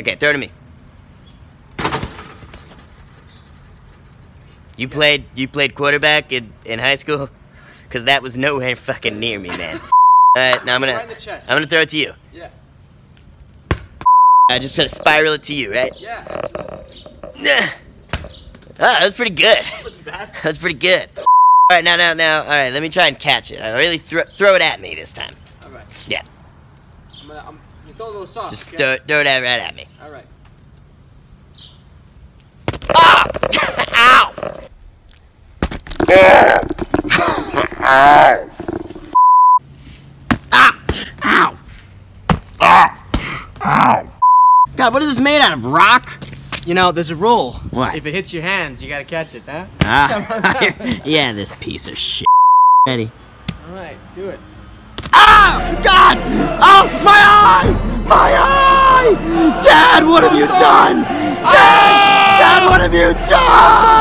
Okay, throw it to me. You played quarterback in high school? Cause that was nowhere fucking near me, man. Alright, now I'm gonna throw it to you. Yeah. I just gotta spiral it to you, right? Yeah. Ah, that was pretty good. That wasn't bad. That was pretty good. Alright, now, alright, let me try and catch it. Really throw it at me this time. Alright. Yeah. I'm gonna throw a little soft. Just okay? throw it right at me. Alright. Ah! Ow! Ah! Ow! Ow! God, what is this made out of? Rock? You know, there's a rule. What? If it hits your hands, you gotta catch it, huh? Ah. Yeah, this piece of shit. Ready? Alright, do it. Ah! God! Oh, my eye! My eye! Dad, what have you done? Dad! Dad, what have you done?